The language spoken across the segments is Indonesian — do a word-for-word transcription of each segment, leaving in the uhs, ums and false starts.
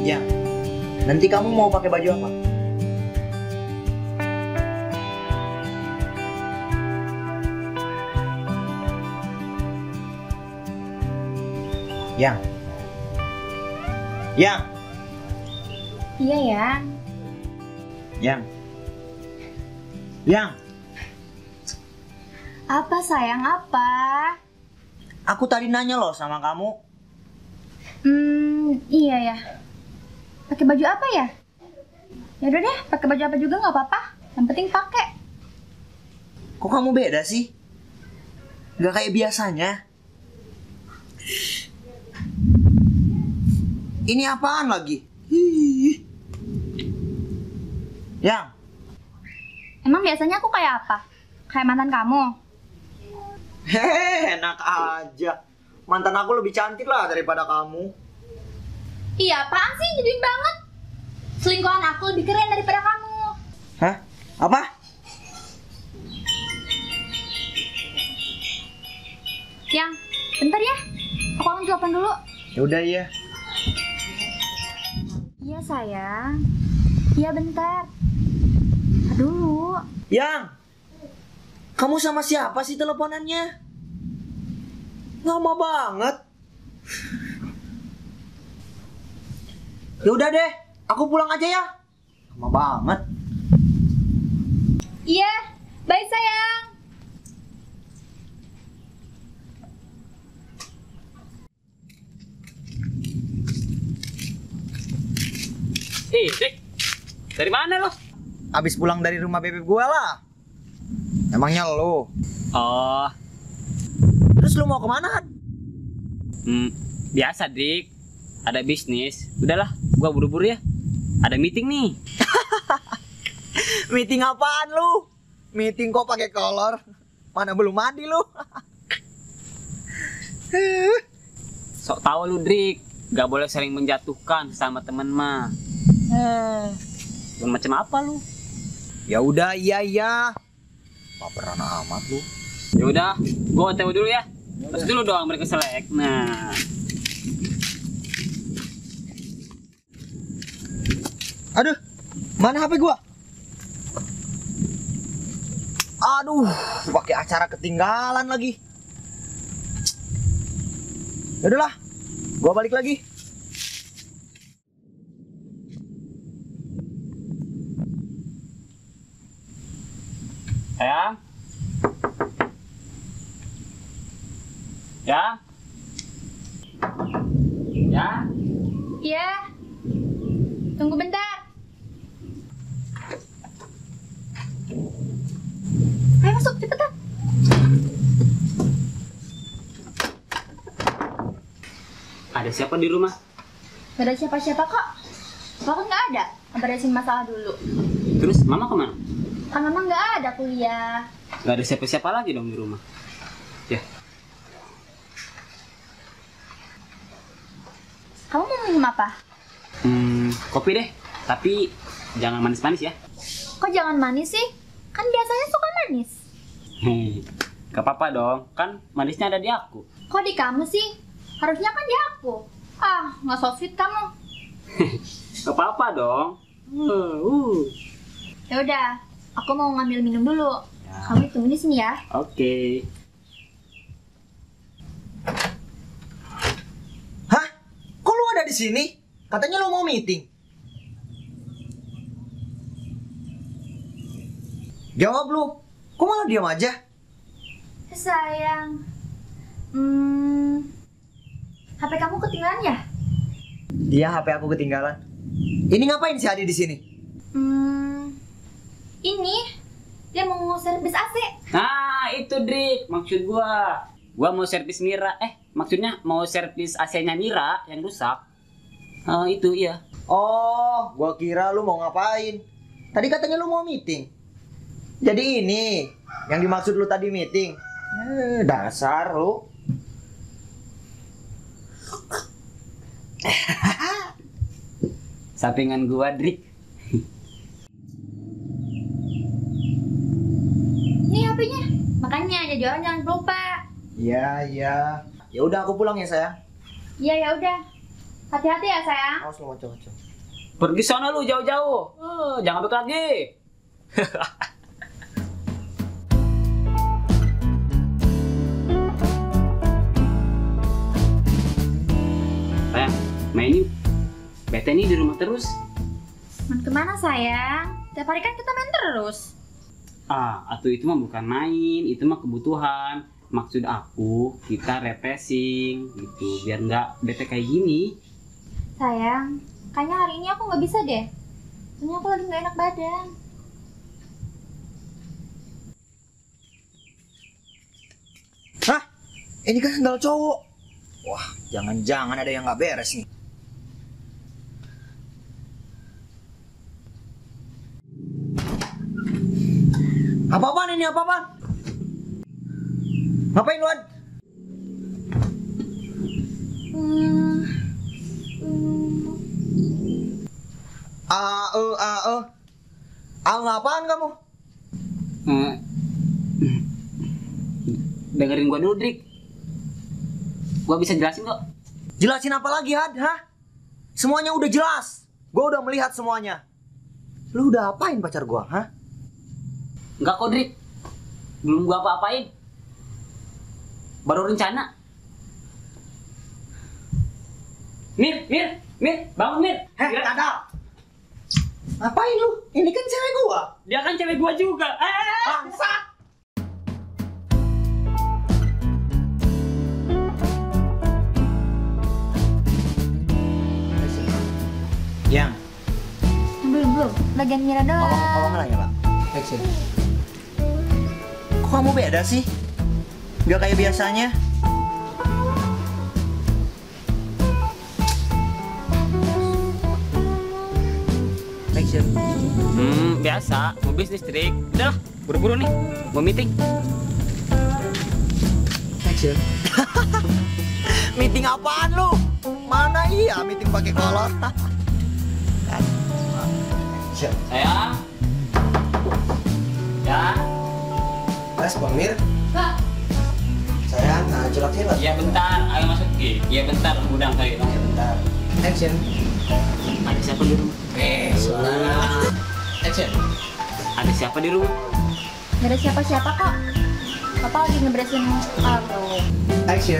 Ya, nanti kamu mau pakai baju apa? Yang, yang, Iya ya. yang, yang. Apa sayang apa? Aku tadi nanya loh sama kamu. Hmm, iya ya. Pakai baju apa ya? Ya udah deh, pakai baju apa juga nggak apa-apa. Yang penting pakai. Kok kamu beda sih? Gak kayak biasanya. Ini apaan lagi? Hih. Yang, Emang biasanya aku kayak apa? Kayak mantan kamu? hehehe, enak aja. Mantan aku lebih cantik lah daripada kamu. Iya, apaan sih? Nyebelin banget. Selingkuhan aku lebih keren daripada kamu. Hah? Apa? Yang, bentar ya. Aku akan telepon dulu. Ya udah ya. Iya sayang. Iya bentar. Aduh. Yang, kamu sama siapa sih teleponannya? Lama banget. Ya udah deh, aku pulang aja ya. Lama banget. Iya, bye sayang. Eh, Dik, dari mana lo? Abis pulang dari rumah bebek gue lah. Emangnya lo? Oh, Terus lu mau kemana, Han? hmm, biasa Dik, ada bisnis. Udahlah, gua buru-buru ya. Ada meeting nih. Meeting apaan lu? Meeting kok pakai kolor? Mana belum mandi lu? Sok tahu lu Dik, gak boleh sering menjatuhkan sama temen mah. Eh, yang macam apa lu? Ya udah, iya iya. Baperan amat lu. Ya udah, gua O T W dulu ya. Terus dulu doang mereka selek. Nah, Aduh, mana H P gua? Aduh, pakai acara ketinggalan lagi. Ya udahlah, gua balik lagi. sayang. Ya. Ya. Iya. Tunggu bentar. Ayo masuk cepetan. Ada siapa di rumah? Gak ada siapa-siapa kok. Bahkan nggak ada. Beresin masalah dulu. Terus mama kemana? Kan memang nggak ada kuliah. Gak ada siapa-siapa lagi dong di rumah. Ya. Kamu mau minum apa? Hmm, kopi deh. Tapi jangan manis-manis ya. Kok jangan manis sih? Kan biasanya suka manis. Hei, gak apa-apa dong. Kan manisnya ada di aku. Kok di kamu sih? Harusnya kan di aku. Ah, nggak so sweet kamu. Gak apa-apa dong. Uh, uh. Ya udah, aku mau ngambil minum dulu. Ya. Kamu tunggu di sini ya. Oke. Hah? Kok lu ada di sini? Katanya lu mau meeting. Jawab lu. Kok malah diam aja? Sayang. Hmm, H P kamu ketinggalan ya? Iya, H P aku ketinggalan. Ini ngapain si Adi di sini? Hmm, ini dia mau servis A C. Nah, itu Drik. Maksud gua. Gua mau servis Mira. Eh, maksudnya mau servis A C-nya Mira yang rusak. Ah, itu iya. Oh, gua kira lu mau ngapain. Tadi katanya lu mau meeting. Jadi ini yang dimaksud lu tadi meeting. Eh, dasar lu. Sampingan gua, Drik. Nih H P-nya. Makanya jadi orang jangan lupa. Iya, iya. Ya udah aku pulang ya, sayang. Iya ya udah. Hati-hati ya sayang. Awas lu macam-macam. Pergi sana lu jauh-jauh. Eh, jangan balik lagi. Sayang, main yuk. Bete nih di rumah terus. Main kemana sayang? Tiap hari kan kita main terus. Ah, atau itu mah bukan main, itu mah kebutuhan. Maksud aku, kita refreshing gitu, biar nggak bete kayak gini. Sayang, kayaknya hari ini aku nggak bisa deh. Soalnya aku lagi nggak enak badan. Hah? Ini kan sendal cowok. Wah, jangan-jangan ada yang nggak beres nih. Apa-apaan ini, apa-apaan? Ngapain lu, Ad? Hmm. Hmm. Ah, eh, ah, eh. Ah, ngapaan kamu? Eh, dengerin gua dulu, Drik. Gua bisa jelasin kok. Jelasin apa lagi, Had? Hah? Semuanya udah jelas. Gua udah melihat semuanya. Lu udah apain pacar gua, hah? Enggak kok, Drik. Belum gua apa-apain. Baru rencana. Mir, Mir, Mir, bangun Mir. Heh, Tanda. Ngapain lu? Ini kan cewek gua. Dia kan cewek gua juga. Eh, Bangsat. Yang. Belum belum. Bagian Mira Ngomong, doang. ngomong nanya, Pak. Action. Kok kamu beda sih? Gak kayak biasanya. Action. Hmm, biasa. Mau bisnis, Drik. Udah lah, buru-buru nih. Mau meeting. Action. Meeting apaan lu? Mana iya meeting pakai kolor? Action. Sayang. Ya. Mas, Bang Mir. Pak. Sayang, nah curhatnya lah. Iya bentar, ayo masuk Ki. Iya bentar, gudang kali. Ya, bentar. Action. Ada siapa di rumah? Eh, suara. Action. Ada siapa di rumah? Gak ada siapa-siapa kok. Papa lagi ngeberesin kartu. Action.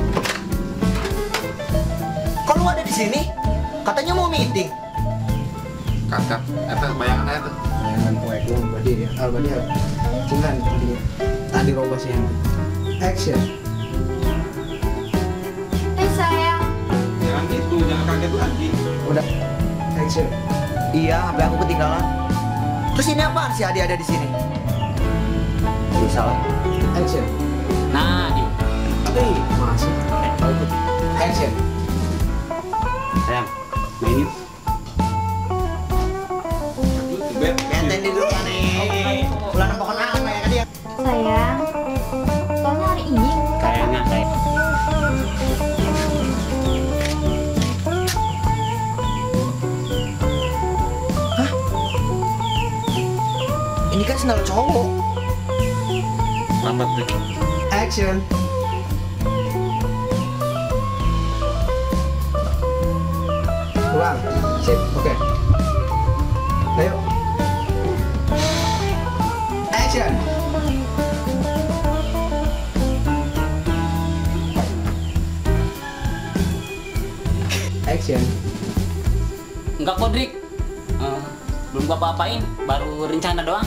Kok lu ada di sini? Katanya mau meeting. Kakak, eta bayangan eta. Bayangan poek lu berdiri, al berdiri. Cuman tadi tadi robas yang action. Eh sayang. Jangan gitu, jangan kaget lagi. Udah action. Iya, H P aku ketinggalan. Terus ini apaan sih Adi ada di sini? Bisa lah. Action. Nah, di. Tapi masih. Kalau ikut action. Sayang, main yuk. Bet, Benten di dulu nih. Bulan pokok apa ya kan dia? Sayang. Soalnya hari ini Kayaknya kayak. Ini kan sendal cowok. lambat deh. Action. Ulang. Sip. Oke. Ayo. Action. Action. Enggak kok, Drik. Eh, belum gua apa-apain, baru rencana doang.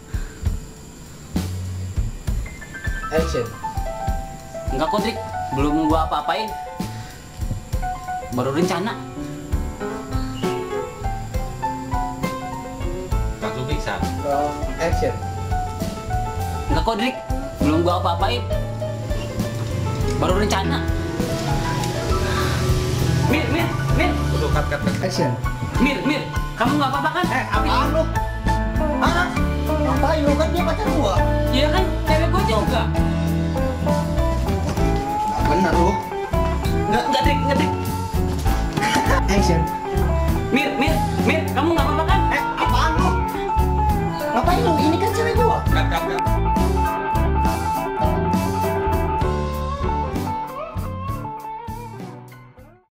Action. Enggak kok, Drik. Belum gua apa-apain. Baru rencana. Langsung pingsan. Roll. Action. Enggak kok, Drik. Belum gua apa-apain. Baru rencana. Mir, Mir, Mir, Udah cut cut cut. Action. Mir, Mir. Kamu nggak apa-apa kan? Eh, apaan lu? Hah? Ngapain lu kan dia pacar gua? Iya kan, cewek gua juga. Bener lu. Nggak, nggak, Drik, nggak, Drik. Action.